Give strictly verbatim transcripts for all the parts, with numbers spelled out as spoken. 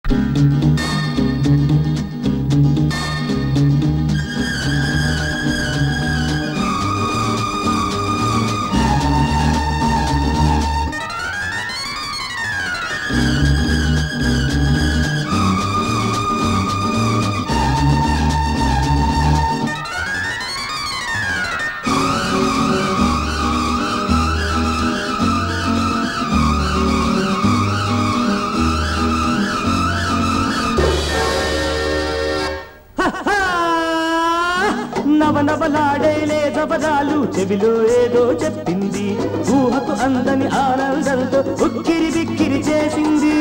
నవనవలాడేలే జబరాలు చెవిలో ఏదో చెప్పింది ఊహకు అందని ఆనందంతో ఉక్కిరి బిక్కిరి చేసింది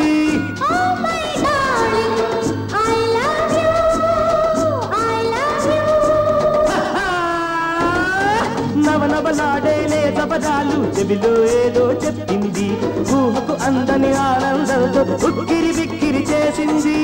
నవనవలాడేలే జబరాలు చెవిలో ఏదో చెప్పింది ఊహకు అందని ఆనందంతో ఉక్కిరి బిక్కిరి చేసింది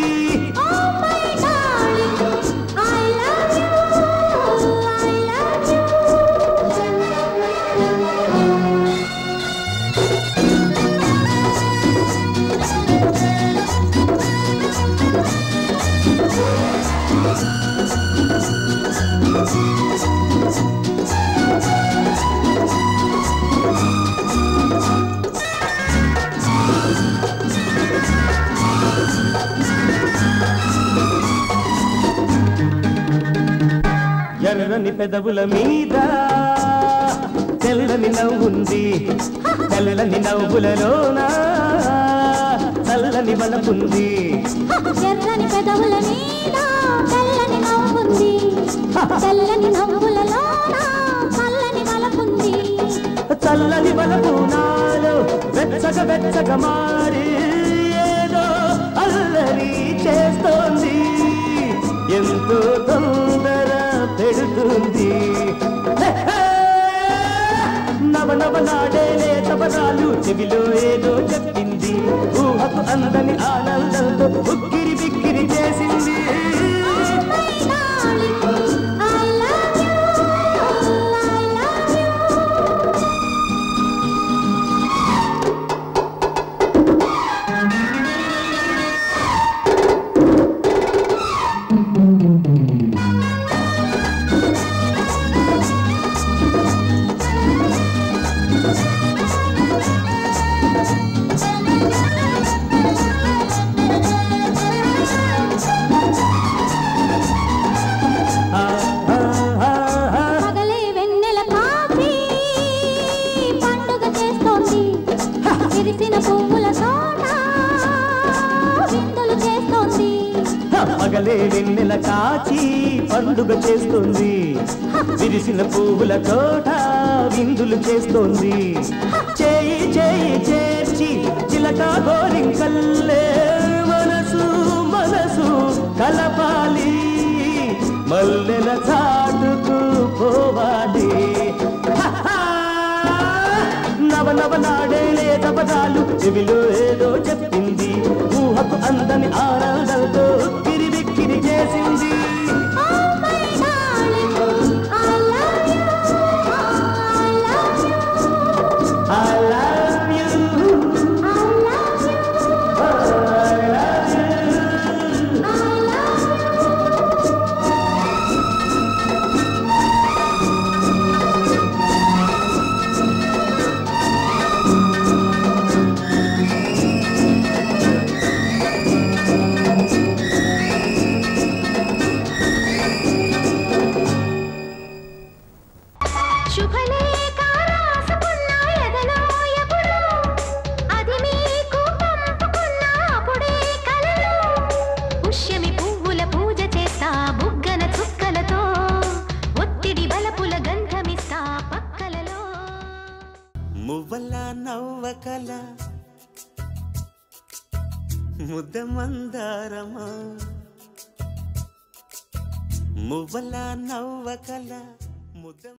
ఎర్రని పెదవుల మీద తెల్లని నవ్వుంది తెల్లని నవ్వులలోన చల్లని వలపుంది ఎర్రని పెదవుల మీద తెల్లని నవ్వుంది తెల్లని నవ్వులలోన చల్లని వలపుంది చల్లని వలపు నాలో వెచ్చగ వెచ్చగ మారి ఏదో అల్లరి చేస్తోంది ఎంతో తొందర పెడుతుంది నవనవలాడేలే తబరాలు చెవిలో ఏదో చెప్పింది ఊహకు అందని ఆనందంతో ఉక్కిరి బిక్కిరి చేసింది పగలే వెన్నెల కాచి పండుగ చేస్తుంది విరిసిన పువ్వుల తోట విందులు చేస్తుంది చేయి చేయి చేర్చి చిలక గోరింకల్లే మనసు మనసు కలపాలి మల్లెల చాటుకు పోవాలి నవనవలాడేలే జబరాలు చెవిలో ఏదో చెప్పింది ఊహకు అందని ఆనందంతో ఉక్కిరి బిక్కిరి చేసింది మువ్వల నవ్వకల ముద్ద మందారమా మువ్వల నవ్వకల ముద్ద